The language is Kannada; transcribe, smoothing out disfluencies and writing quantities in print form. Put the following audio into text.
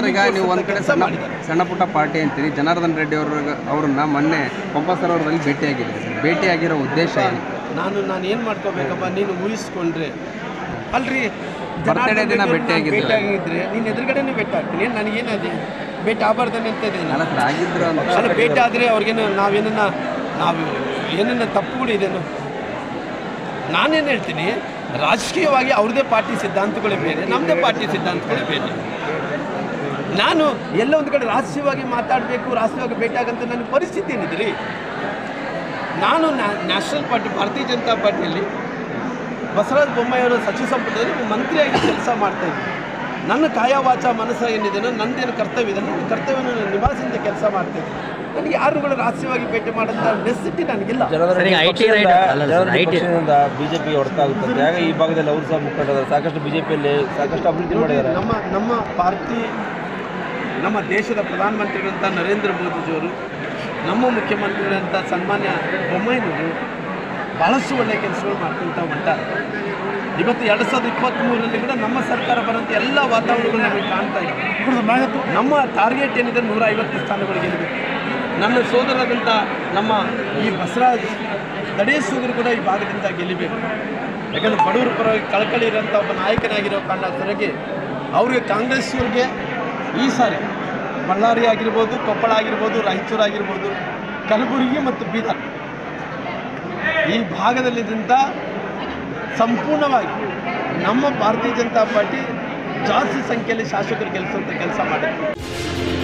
ಸರ್ ಈಗ ನೀವು ಒಂದು ಕಡೆ ಸಣ್ಣ ಪುಟ್ಟ ಪಾರ್ಟಿ ಅಂತೀರಿ. ಜನಾರ್ದನ್ ರೆಡ್ಡಿ ಅವ್ರನ್ನ ಮೊನ್ನೆ ಪಂಪಸರೋವರದಲ್ಲಿ ಭೇಟಿಯಾಗಿದ್ದೀರಿ ಸರ್. ಭೇಟಿಯಾಗಿರೋ ಉದ್ದೇಶ ಏನು? ನಾನು ಏನು ಮಾಡ್ಕೋಬೇಕಪ್ಪ, ನೀನು ಊಹಿಸ್ಕೊಂಡ್ರೆ ಅಲ್ರಿ ಬರ್ತಡೇ ದಿನ ಭೇಟಿಯಾಗಿದ್ರೆ ನೀನು ಎದುರುಗಡೆನೇ ಭೇಟಿ ಆಗ್ತೀನಿ. ನನಗೇನದೆ ಭೇಟಿ ಆಗಬಾರ್ದನೆ ಅಂತ ಇದೆ. ಆಗಿದ್ರು ಅಲ್ಲ, ಭೇಟಿ ಆದರೆ ಅವ್ರಿಗೇನು ನಾವು ಏನನ್ನ ತಪ್ಪುಗಳಿದೇನು? ನಾನೇನು ಹೇಳ್ತೀನಿ, ರಾಜಕೀಯವಾಗಿ ಅವ್ರದ್ದೇ ಪಾರ್ಟಿ ಸಿದ್ಧಾಂತಗಳೇ ಬೇರೆ, ನಮ್ಮದೇ ಪಾರ್ಟಿ ಸಿದ್ಧಾಂತಗಳೇ ಬೇರೆ. ನಾನು ಎಲ್ಲ ಒಂದು ಕಡೆ ರಾಷ್ಟ್ರೀಯವಾಗಿ ಮಾತಾಡಬೇಕು, ರಾಷ್ಟ್ರೀಯವಾಗಿ ಭೇಟಿಯಾಗಂತ ನನಗೆ ಪರಿಸ್ಥಿತಿ ಏನಿದ್ರಿ. ನಾನು ನ್ಯಾಷನಲ್ ಪಾರ್ಟಿ ಭಾರತೀಯ ಜನತಾ ಪಾರ್ಟಿಯಲ್ಲಿ ಬಸವರಾಜ ಬೊಮ್ಮಾಯಿಯವರು ಸಚಿವ ಸಂಪುಟದಲ್ಲಿ ಮಂತ್ರಿಯಾಗಿ ಕೆಲಸ ಮಾಡ್ತಾಯಿದ್ದೆ. ನನ್ನ ಕಾಯ ವಾಚ ಮನಸ್ಸ ಏನಿದೆಯೋ ನನ್ನದೇನು ಕರ್ತವ್ಯ ಇದೆ, ನನ್ನ ಕರ್ತವ್ಯವನ್ನು ನಿಭಾಯಿಸಿದ ಕೆಲಸ ಮಾಡ್ತಾಯಿದ್ದೆ. ನನಗೆ ಯಾರುಗಳು ರಾಷ್ಟ್ರೀಯವಾಗಿ ಭೇಟಿ ಮಾಡೋಂಥ ನೆಸಿಟಿ ನನಗಿಲ್ಲ. ಬಿಜೆಪಿ ಹೊರತಾಗುತ್ತದೆ. ಹಾಗೆ ಈ ಭಾಗದಲ್ಲಿ ಅವರು ಸಹ ಮುಖಂಡರು ಸಾಕಷ್ಟು ಬಿಜೆಪಿಯಲ್ಲಿ ಸಾಕಷ್ಟು ಅಭಿವೃದ್ಧಿ ಮಾಡಿದ್ದಾರೆ. ನಮ್ಮ ಪಾರ್ಟಿ, ನಮ್ಮ ದೇಶದ ಪ್ರಧಾನಮಂತ್ರಿಗಳಂಥ ನರೇಂದ್ರ ಮೋದಿಜಿಯವರು, ನಮ್ಮ ಮುಖ್ಯಮಂತ್ರಿಗಳಂಥ ಸನ್ಮಾನ್ಯ ಬೊಮ್ಮಾಯಿನವರು ಭಾಳಷ್ಟು ಒಳ್ಳೆಯ ಕೆಲಸಗಳು ಮಾಡ್ಕೊಳ್ತಾ ಹೊಂಟಾರೆ. ಇವತ್ತು 2023ರಲ್ಲಿ ಕೂಡ ನಮ್ಮ ಸರ್ಕಾರ ಬರೋಂಥ ಎಲ್ಲ ವಾತಾವರಣಗಳು ನಮಗೆ ಕಾಣ್ತಾ ಇದೆ. ನಮ್ಮ ಟಾರ್ಗೆಟ್ ಏನಿದೆ 150 ಸ್ಥಾನಗಳಿಗೆ ಗೆಲ್ಲಬೇಕು. ನನ್ನ ಸೋದರರಾದಂಥ ನಮ್ಮ ಈ ಬಸವರಾಜ್ ದಡೇಸೂಗರು ಕೂಡ ಈ ಭಾಗದಿಂದ ಗೆಲ್ಲಬೇಕು. ಯಾಕಂದರೆ ಬಡವರ ಪರವಾಗಿ ಕಳಕಳಿ ಇರೋಂಥ ಒಬ್ಬ ನಾಯಕನಾಗಿರೋ ಕಾರಣಕ್ಕೆ ಅವ್ರಿಗೆ ಕಾಂಗ್ರೆಸ್ನವ್ರಿಗೆ ಈ ಸಾರಿ ಬಳ್ಳಾರಿ ಆಗಿರ್ಬೋದು, ಕೊಪ್ಪಳ ಆಗಿರ್ಬೋದು, ರಾಯಚೂರು ಆಗಿರ್ಬೋದು, ಕಲಬುರಗಿ ಮತ್ತು ಬೀದರ್ ಈ ಭಾಗದಲ್ಲಿದ್ದಂಥ ಸಂಪೂರ್ಣವಾಗಿ ನಮ್ಮ ಭಾರತೀಯ ಜನತಾ ಪಾರ್ಟಿ ಜಾಸ್ತಿ ಸಂಖ್ಯೆಯಲ್ಲಿ ಶಾಸಕರು ಗೆಲ್ಲಿಸುವಂಥ ಕೆಲಸ ಮಾಡಿದೆ.